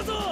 だぞ。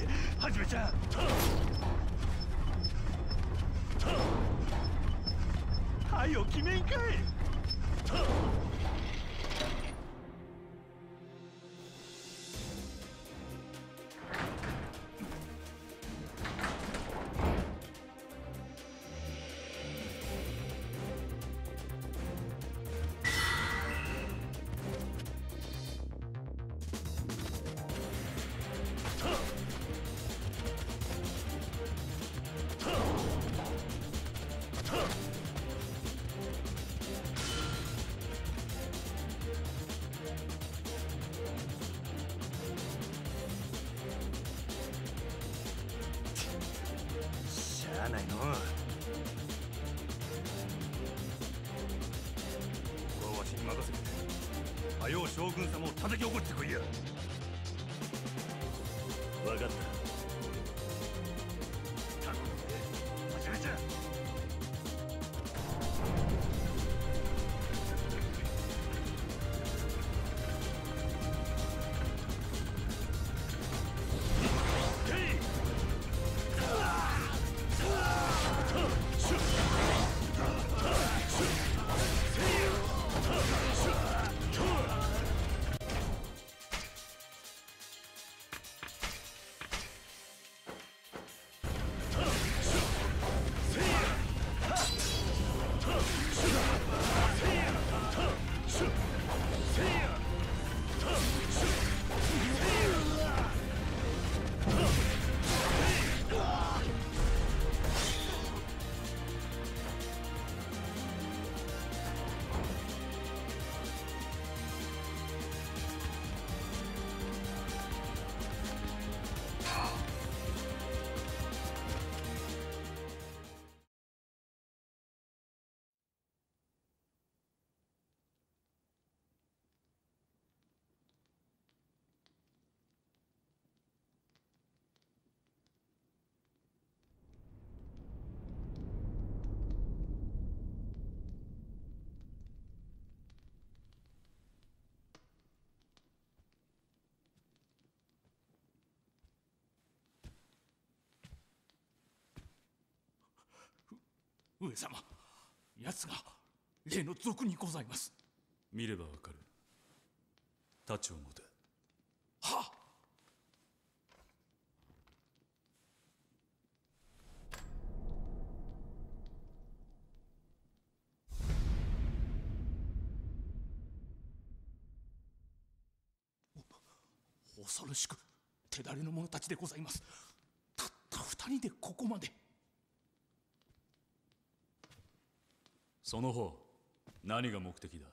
はじめちゃん。はよ決めんかい。しゃあないの。ここはわしに任せて、はよう将軍様を叩き起こしてこいや。分かった。頼むぜ、はじめちゃん。 上様、奴が例の賊にございます。 見ればわかる。太刀を持て。 はっ。恐ろしく手だれの者たちでございます。たった二人でここまで。 その方、何が目的だ。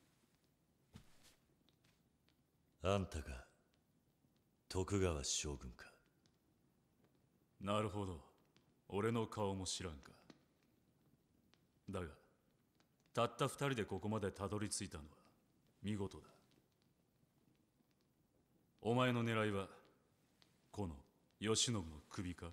あんたが徳川将軍か。 なるほど、俺の顔も知らんか。だがたった二人でここまでたどり着いたのは見事だ。お前の狙いはこの慶喜の首か。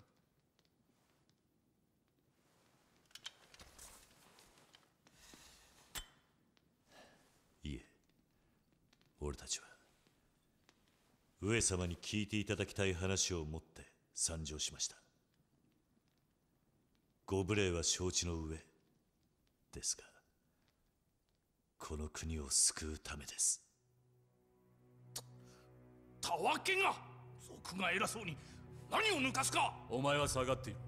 いえ、俺たちは上様に聞いていただきたい話を持って参上しました。ご無礼は承知の上ですが、この国を救うためです。 たわけが、賊が偉そうに何を抜かすか。 お前は下がっている。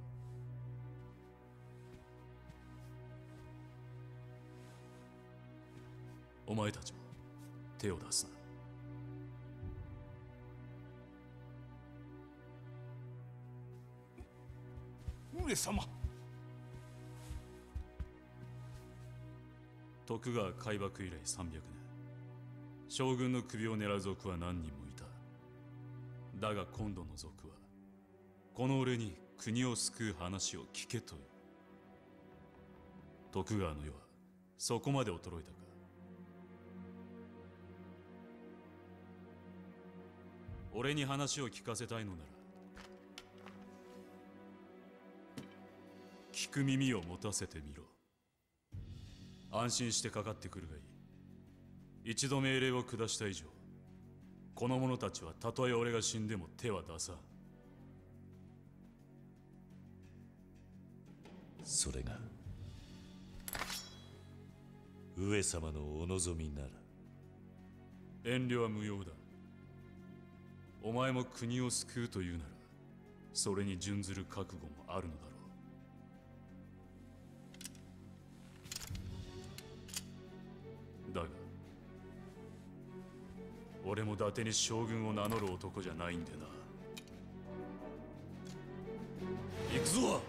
お前たちも手を出すな。上様。 徳川開幕以来300年、将軍の首を狙う賊は何人もいた。だが今度の賊はこの俺に国を救う話を聞けという。徳川の世はそこまで衰えたか。俺に話を聞かせたいのなら聞く耳を持たせてみろ。安心してかかってくるがいい。一度命令を下した以上、この者たちはたとえ俺が死んでも手は出さん。 それが上様のお望みなら。 遠慮は無用だ。お前も国を救うというなら、それに準ずる覚悟もあるのだろう。だが俺も伊達に将軍を名乗る男じゃないんでな。行くぞ。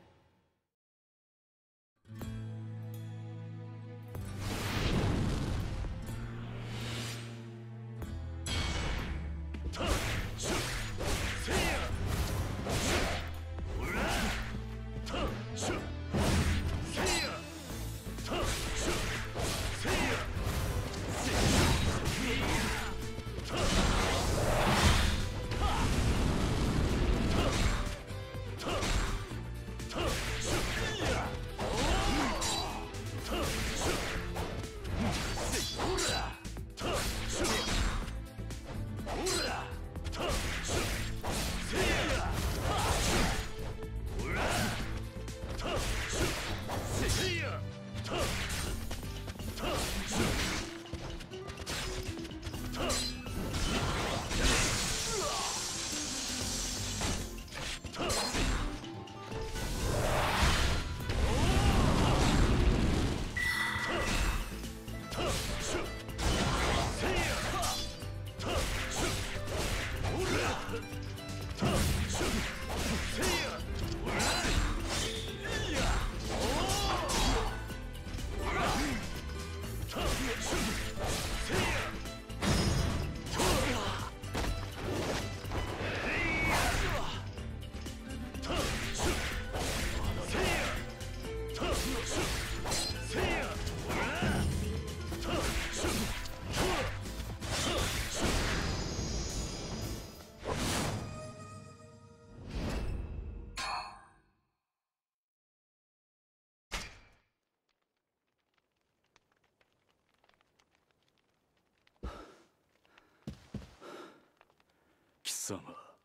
貴様、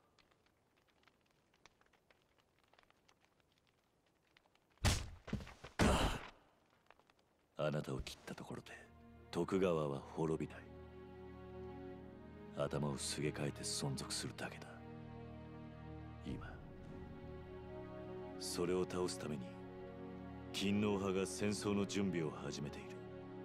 あなたを切ったところで徳川は滅びない。頭をすげ替えて存続するだけだ。今それを倒すために勤王派が戦争の準備を始めている。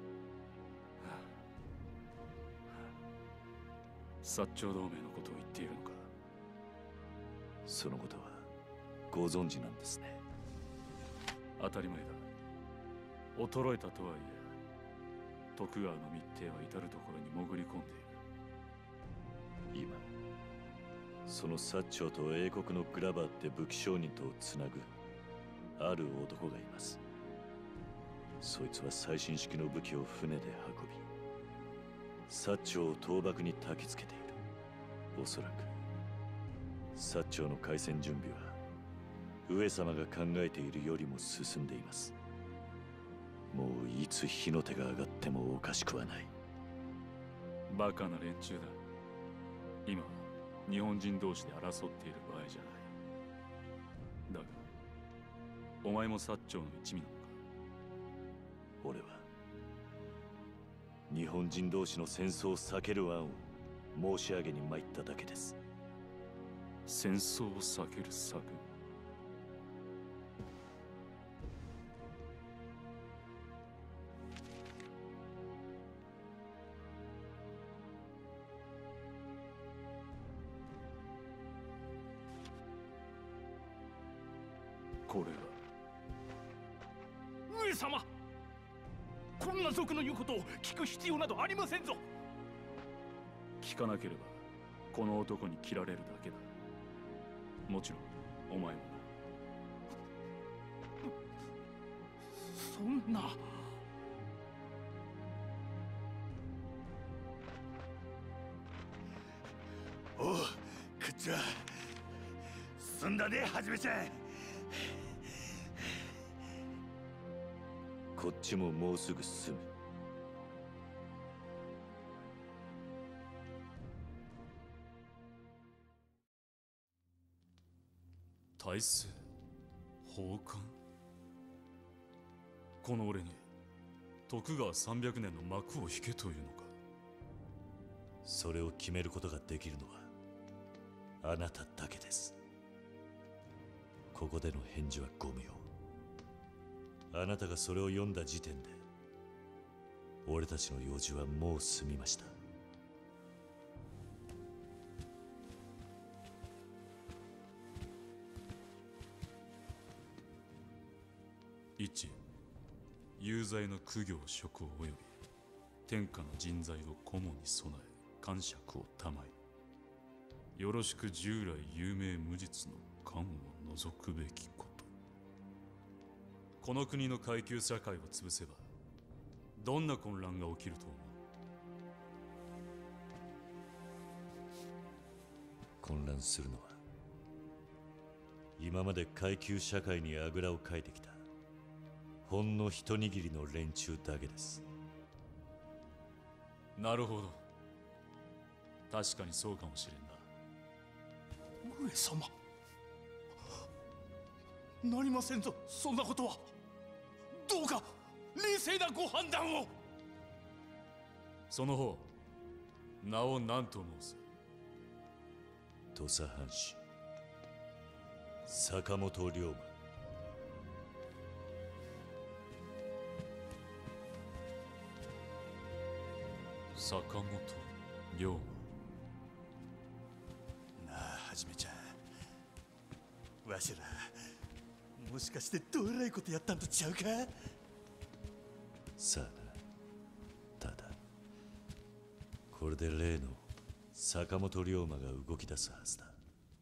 薩長同盟のことを言っているのか。 そのことはご存知なんですね。 当たり前だ。衰えたとはいえ徳川の密偵は至る所に潜り込んでいる。 今その薩長と英国のグラバーって武器商人とをつなぐある男がいます。そいつは最新式の武器を船で運び薩長を倒幕に焚きつけている。おそらく薩長の開戦準備は上様が考えているよりも進んでいます。もういつ火の手が上がってもおかしくはない。 バカな連中だ。今日本人同士で争っている場合じゃない。だがお前も薩長の一味なのか。 俺は日本人同士の戦争を避ける案を申し上げに参っただけです。 戦争を避ける策。これは上様、こんな賊の言うことを聞く必要などありませんぞ。 聞かなければこの男に切られるだけだ。もちろんお前もな。 そんな。 おう、くっちゃ済んだね、はじめちゃん。 こっちももうすぐ済む。 大勢奉還。 この俺に徳川300年の幕を引けというのか。 それを決めることができるのはあなただけです。ここでの返事はご無用。あなたがそれを読んだ時点で俺たちの用事はもう済みました。 一、有罪の公行職を及び天下の人材を顧問に備え感釈を賜り、よろしく従来有名無実の官を除くべきこと。この国の階級社会を潰せばどんな混乱が起きると思う？ 混乱するのは今まで階級社会にあぐらをかいてきたほんの一握りの連中だけです。 なるほど、確かにそうかもしれんな。 上様、なりませんぞ、そんなことは。どうか冷静なご判断を。 その方、名を何と申す？ 土佐藩士坂本龍馬。 坂本龍馬。 なあ、はじめちゃん、わしらもしかしてどえらいことやったんとちゃうか？ さあな。ただこれで例の坂本龍馬が動き出すはずだ。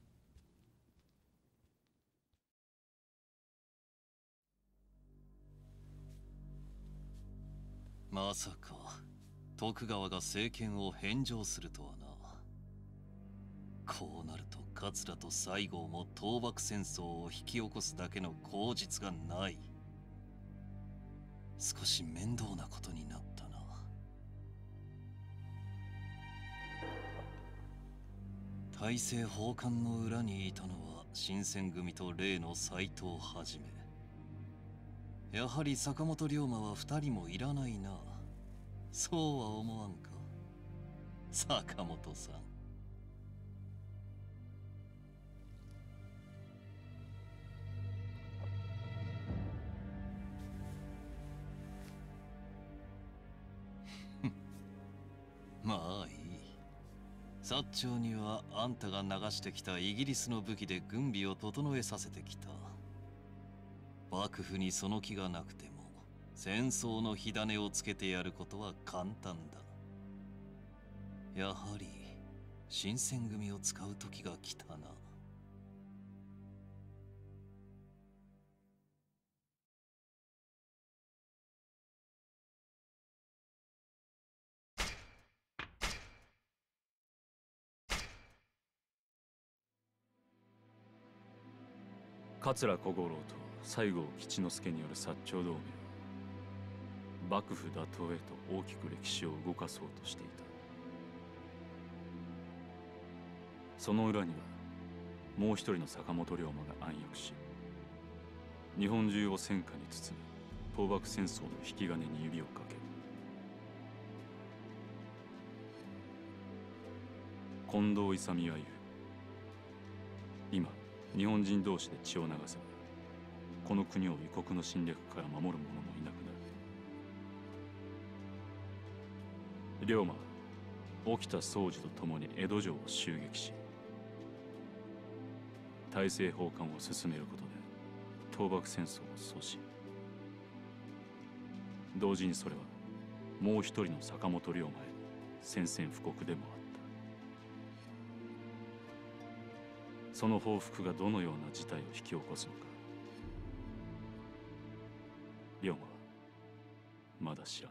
まさか徳川が政権を返上するとはな。こうなると桂と西郷も倒幕戦争を引き起こすだけの口実がない。少し面倒なことになったな。大政奉還の裏にいたのは新選組と例の斎藤はじめ。やはり坂本龍馬は2人もいらないな。そうは思わんか、坂本さん。まあいい。薩長にはあんたが流してきたイギリスの武器で軍備を整えさせてきた。幕府にその気がなくても戦争の火種をつけてやることは簡単だ。やはり新選組を使う時が来たな。 桂小五郎と西郷吉之助による薩長同盟は幕府打倒へと大きく歴史を動かそうとしていた。その裏にはもう一人の坂本龍馬が暗躍し、日本中を戦火に包む倒幕戦争の引き金に指をかける。近藤勇は言う。今日本人同士で血を流せばこの国を異国の侵略から守る者もいなくなる。龍馬は沖田総司と共に江戸城を襲撃し、大政奉還を進めることで倒幕戦争を阻止。同時にそれはもう一人の坂本龍馬への宣戦布告でもあった。その報復がどのような事態を引き起こすのか、龍馬はまだ知らない。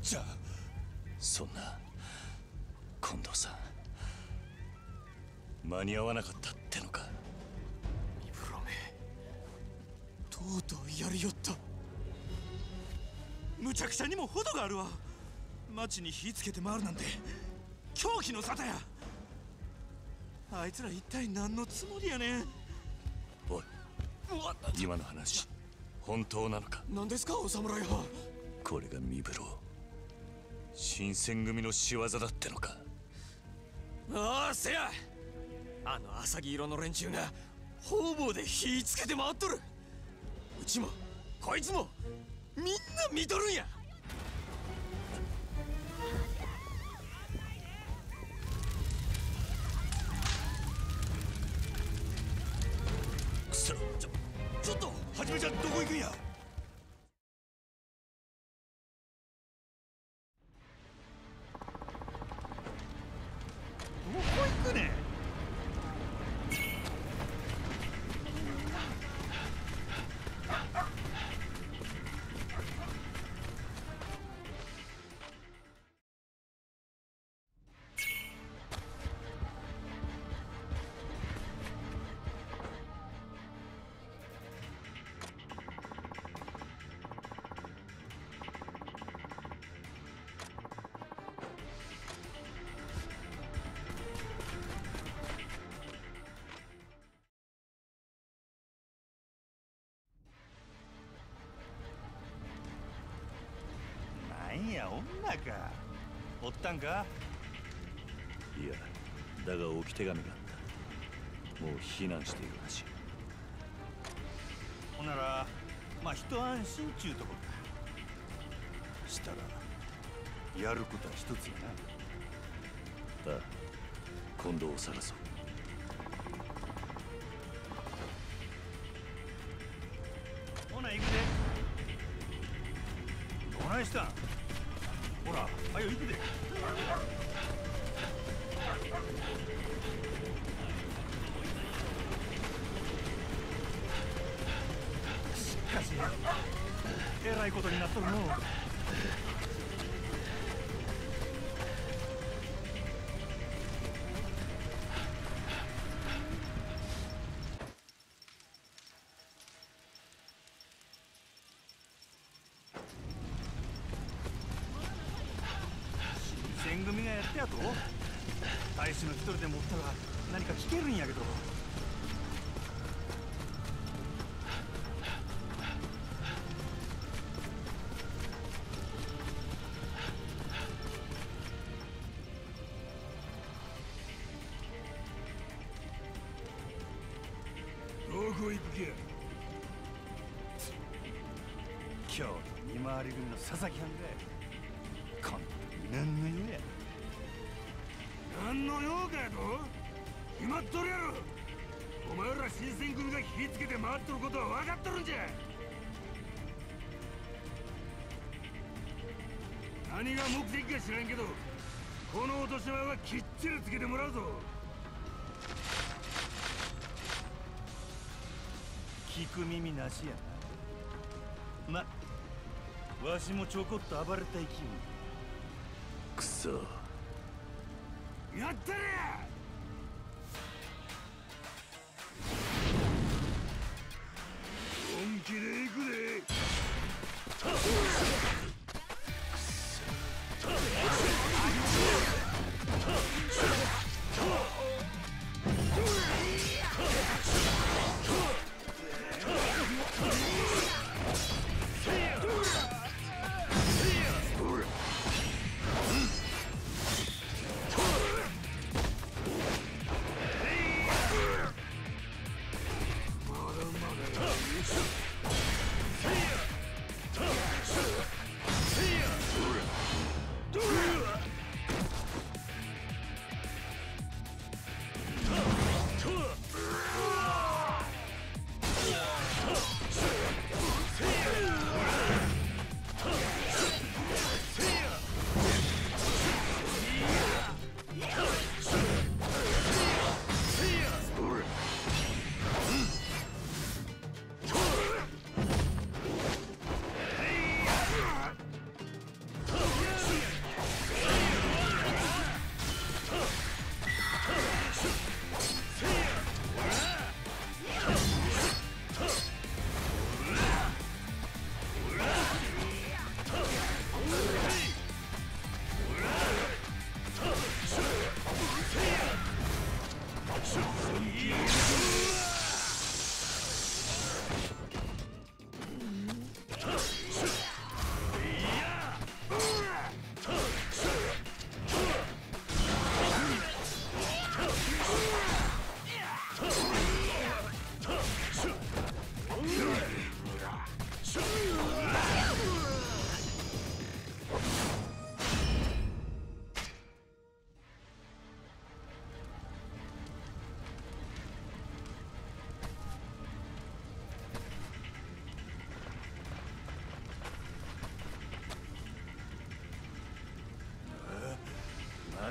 じゃあそんな近藤さん、間に合わなかったってのか。 三風呂め、とうとうやりよった。むちゃくちゃにも程があるわ。町に火つけて回るなんて狂気の沙汰や。あいつら一体何のつもりやねん。 おい、今の話本当なのか。 何ですかお侍は。 これが三風呂新選組の仕業だってのか。 ああ、せや。あの浅黄色の連中が方々で火つけて回っとる。うちもこいつもみんな見とるんや。 くそ、 ちょっとはじめちゃん、どこ行くんや。どこ行くねん。なんや、女か。おったんか。 いや、だが置き手紙があった。もう避難しているらしい。 ほんならまあ一安心ちゅうとこか。したらやることは一つやな。 ああ、今度を探そう。 ほな行くで。どないしたん。ほら、はよ行くで。しかしえらいことになっとるのう。新選組がやってやと。大使の一人でもおったら何か聞けるんやけど。どこ行く気や。今日の見回り組の佐々木藩で今度何の用や。何の用かやと。決まっとるやろ。お前ら新選組が火つけて回っとることは分かっとるんじゃ。何が目的か知らんけど、この落とし前はきっちりつけてもらうぞ。聞く耳なしやな。わしもちょこっと暴れたい気分。 くそ、 やったれ。本気で行くで。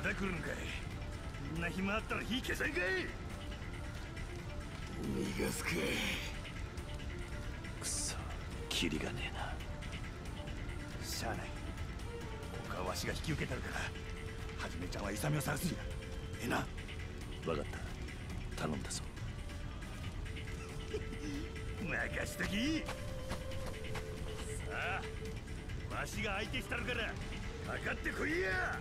まだ来るんかい。こんな暇あったら火消せんかい。逃がすか。 くそ、キリがねえな。 しゃあない。他はわしが引き受けたるから、はじめちゃんは勇を探すんや。ええな。 分かった、頼んだぞ。 任しとき。さあ、わしが相手したるからかかってこいや。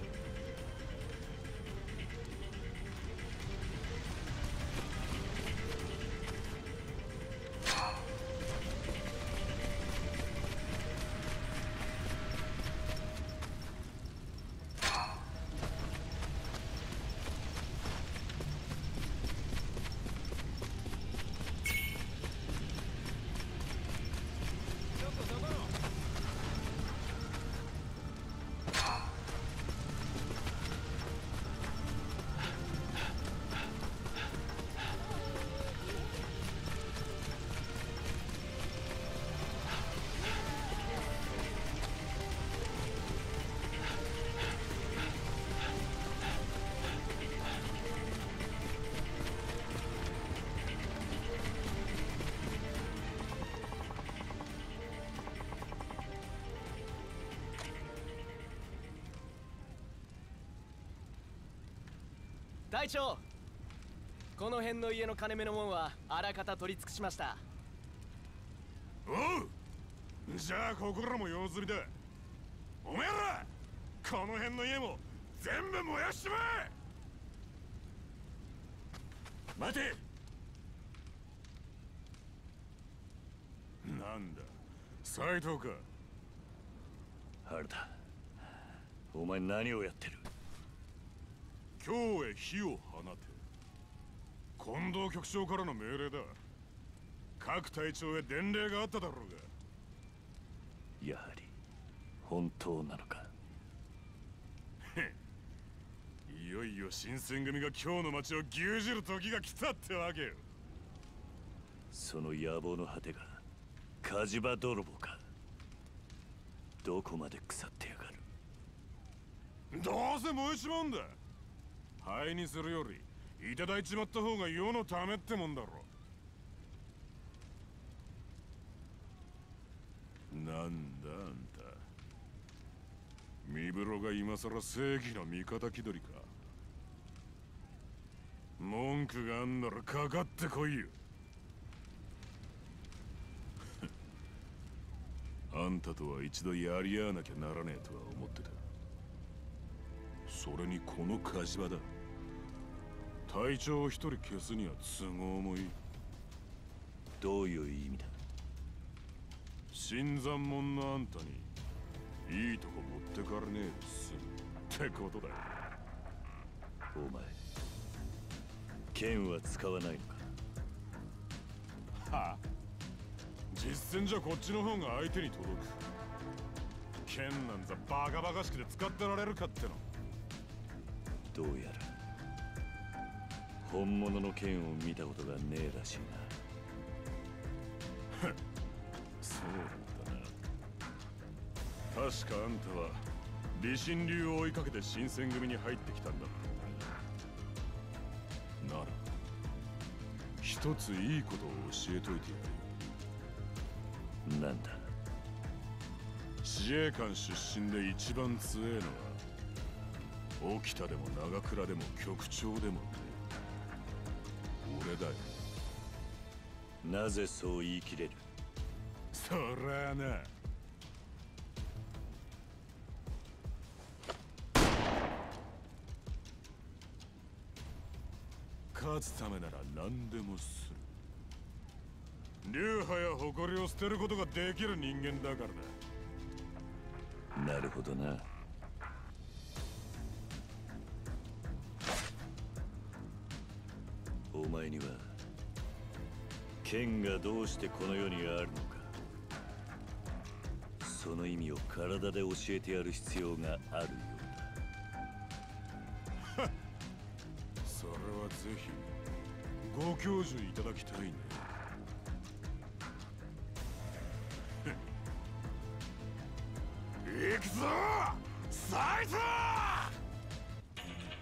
隊長、この辺の家の金目のもんはあらかた取り尽くしました。 おう、じゃあここらも用済みだ。おめえらこの辺の家も全部燃やしちまえ。待て。なんだ斎藤か。 原田、お前何をやってる。 今日へ火を放て。近藤局長からの命令だ。各隊長へ伝令があっただろうが。 やはり本当なのか。 いよいよ新選組が今日の町を牛耳る時が来たってわけよ。 その野望の果てが火事場泥棒か。どこまで腐ってやがる。 どうせ燃えちまうんだ。灰にするよりいただいちまった方が世のためってもんだろ。なんだあんた、三風呂が今さら正義の味方気取りか。文句があんならかかってこいよ。あんたとは一度やり合わなきゃならねえとは思ってた。それにこの火事場だ。隊長を一人消すには都合もいい。 どういう意味だ。 新参者のあんたにいいとこ持ってかれねえで済むってことだよ。 お前剣は使わないのか。 はあ、実戦じゃこっちの方が相手に届く。剣なんざバカバカしくて使ってられるかっての。 どうやら本物の剣を見たことがねえらしいな。 そうだったな。確かあんたは李信流を追いかけて新選組に入ってきたんだったな。なら一ついいことを教えといてやる。 なんだ。 自衛官出身で一番強えのは沖田でも長倉でも局長でもね、俺だよ。 なぜそう言い切れる。 そりゃあな、勝つためなら何でもする。流派や誇りを捨てることができる人間だからな。 なるほどな。お前には剣がどうしてこの世にあるのか、その意味を体で教えてやる必要があるようだ。 それはぜひご教授いただきたいね。行くぞ斎藤。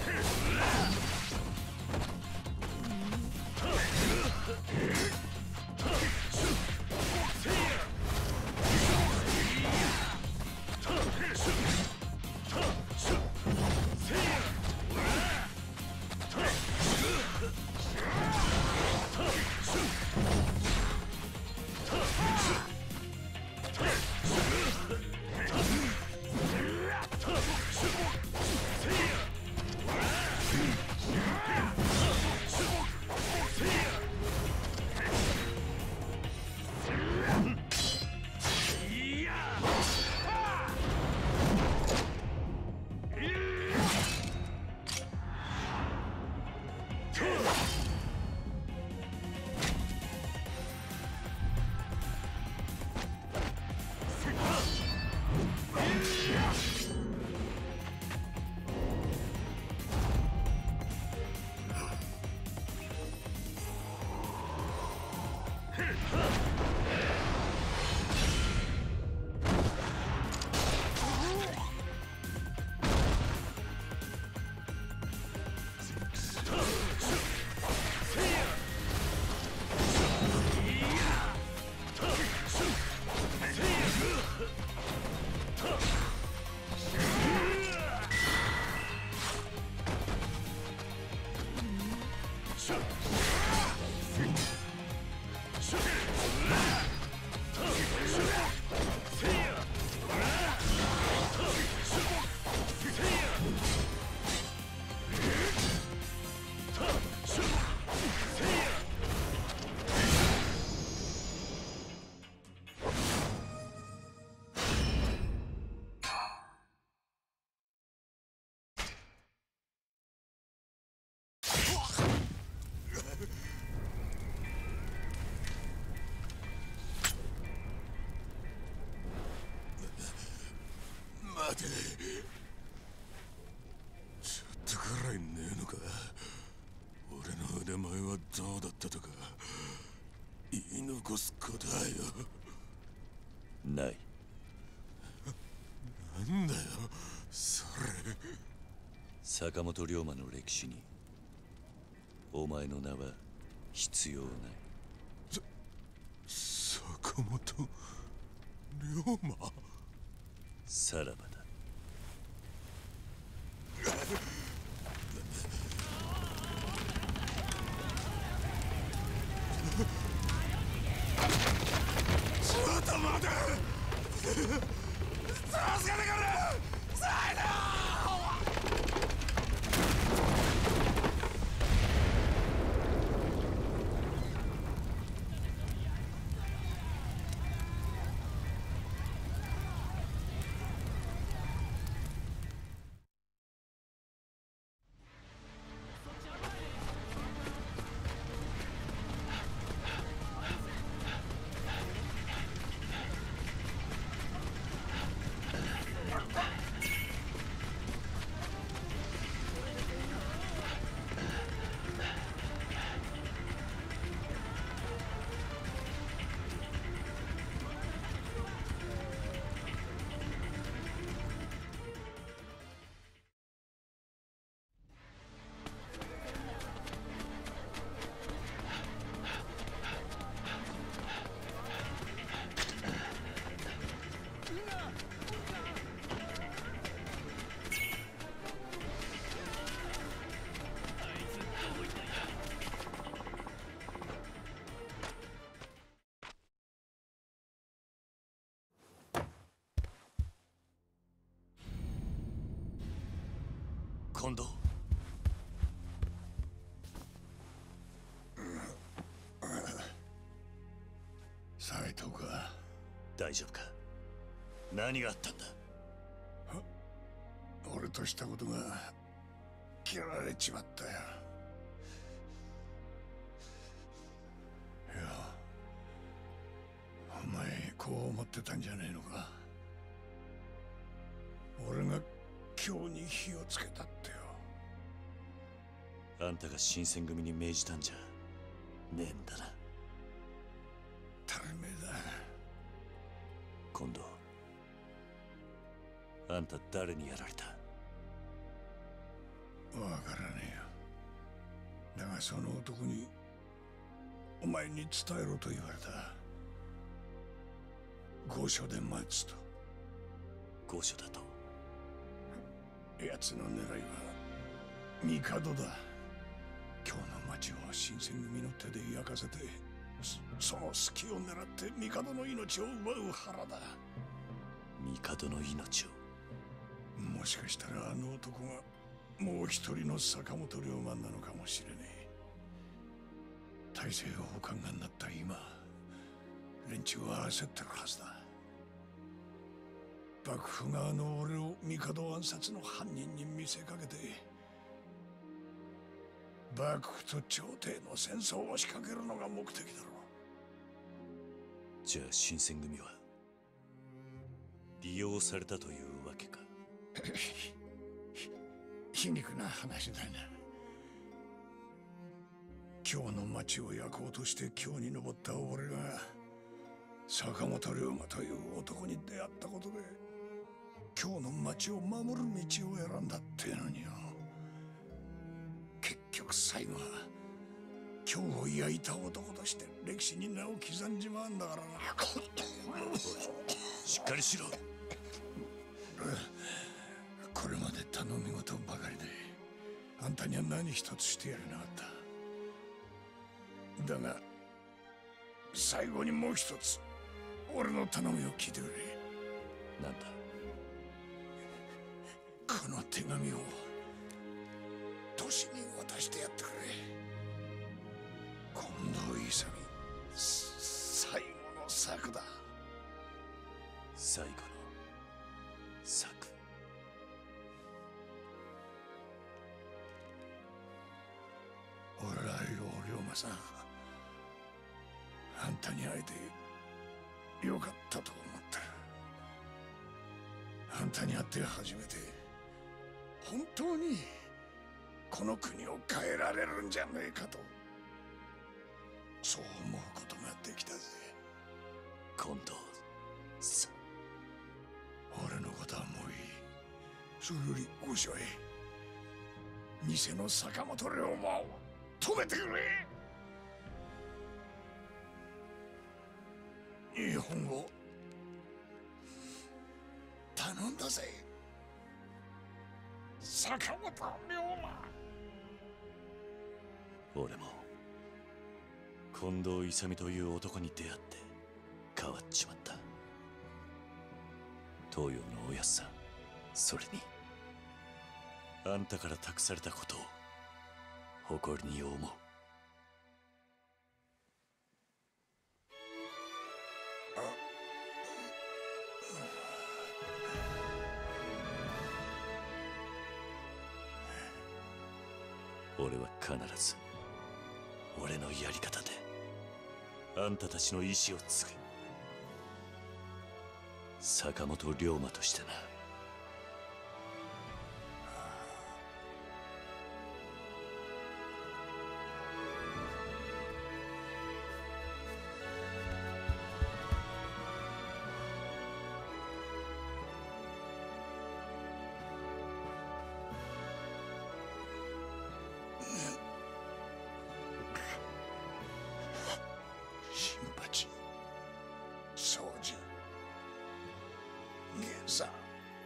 待て、ちょっとくらいねえのか。俺の腕前はどうだったとか言い残すことはよ。 ない。 なんだよそれ。 坂本龍馬の歴史にお前の名は必要ない。 坂本龍馬。 さらばだ。 ちょっと待て。助けてくれ。サイド。 近藤。 斎藤か。 大丈夫か。何があったんだ。 俺としたことが切られちまったよ。いや、お前こう思ってたんじゃねえのか。俺が今日に火をつけたってよ。 あんたが新選組に命じたんじゃねえんだな。 たるめだ。 今度あんた誰にやられた。 わからねえよ。だがその男にお前に伝えろと言われた。御所で待つと。 御所だと。 奴の狙いは帝だ。今日の町を新選組の手で焼かせて、その隙を狙って帝の命を奪う腹だ。 帝の命を。 もしかしたらあの男がもう一人の坂本龍馬なのかもしれねえ。大政奉還がなった今、連中は焦ってるはずだ。幕府があの俺を帝暗殺の犯人に見せかけて、幕府と朝廷の戦争を仕掛けるのが目的だろう。 じゃあ新選組は利用されたというわけか。 皮肉な話だな。今日の町を焼こうとして今日に登った俺が坂本龍馬という男に出会ったことで今日の町を守る道を選んだってのによ。結局最後は今日を焼いた男として歴史に名を刻んじまうんだからな。 しっかりしろ。 これまで頼み事ばかりであんたには何一つしてやれなかった。だが最後にもう一つ俺の頼みを聞いてくれ。 なんだ。 この手紙を都市に渡してやってくれ。近藤勇最後の策だ。 最後の策。 俺はよ、龍馬さん、あんたに会えてよかったと思った。あんたに会って初めて本当にこの国を変えられるんじゃねえかと、そう思うことができたぜ。 近藤さん、 俺のことはもういい。それより御所へ偽の坂本龍馬を止めてくれ。日本を頼んだぜ、坂本龍馬。 俺も近藤勇という男に出会って変わっちまった。東洋のおやっさん、それにあんたから託されたことを誇りに思う。俺は必ず俺のやり方であんたたちの意志を継ぐ。坂本龍馬としてな。 新八、宗次、源さん、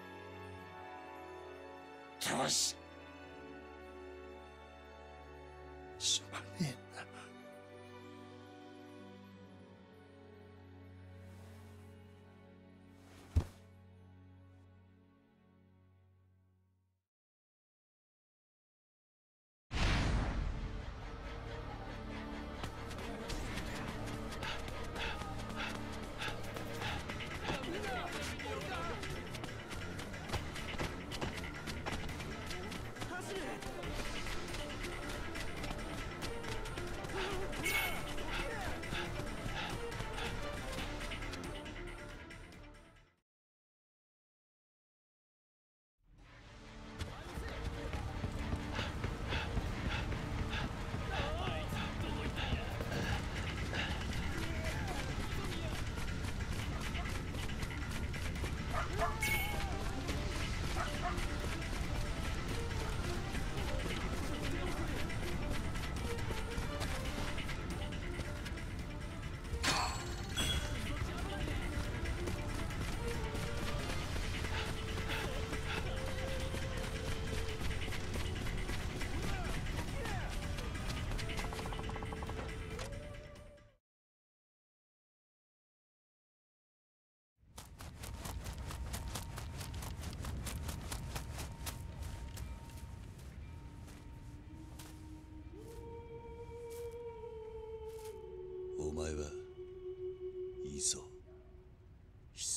よし、すまねえな。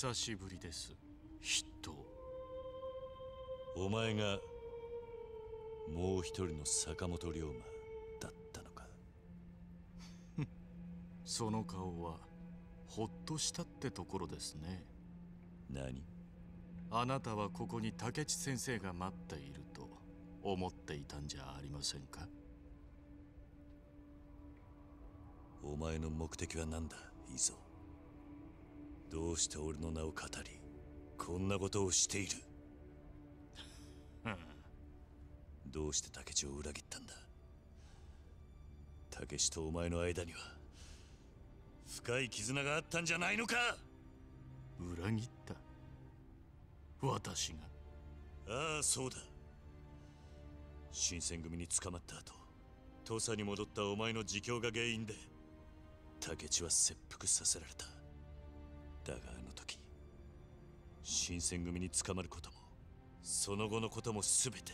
久しぶりです、筆頭。 お前がもう一人の坂本龍馬だったのか。 その顔はほっとしたってところですね。 何？ あなたはここに竹地先生が待っていると思っていたんじゃありませんか？ お前の目的は何だ、イゾ？どうして俺の名を語り、こんなことをしている？どうして竹地を裏切ったんだ？竹地とお前の間には深い絆があったんじゃないのか？ 裏切った？私が？ ああ、そうだ。新選組に捕まった後、土佐に戻ったお前の自供が原因で竹地は切腹させられた。だがあの時、新選組に捕まることもその後のことも全て、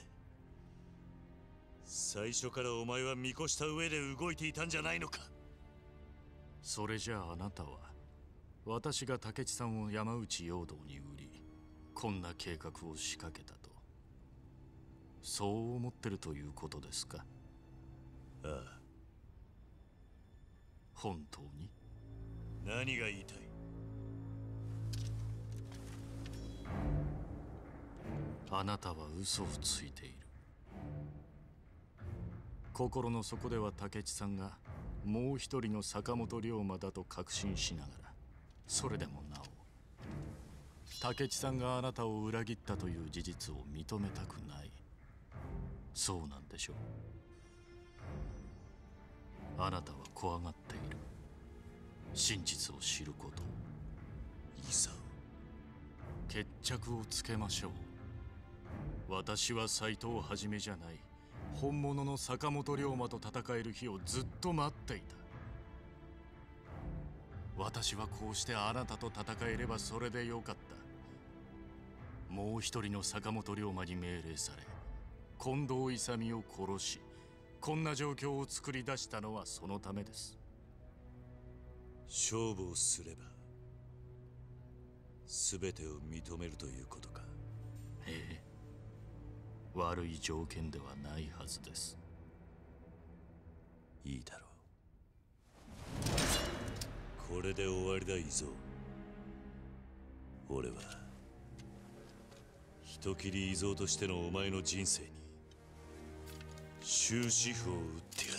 最初からお前は見越した上で動いていたんじゃないのか？ それじゃああなたは私が竹地さんを山内陽道に売り、こんな計画を仕掛けたと、そう思ってるということですか？ ああ。 本当に？ 何が言いたい？ あなたは嘘をついている。心の底では竹地さんがもう一人の坂本龍馬だと確信しながら、それでもなお竹地さんがあなたを裏切ったという事実を認めたくない。そうなんでしょう。あなたは怖がっている。真実を知ることを。 いざ決着をつけましょう。私は斎藤はじめじゃない本物の坂本龍馬と戦える日をずっと待っていた。私はこうしてあなたと戦えればそれでよかった。もう一人の坂本龍馬に命令され近藤勇を殺し、こんな状況を作り出したのはそのためです。 勝負をすれば全てを認めるということか？ ええ、悪い条件ではないはずです。 いいだろう。これで終わりだ、イゾ。俺は人斬りイゾとしてのお前の人生に終止符を打ってやる。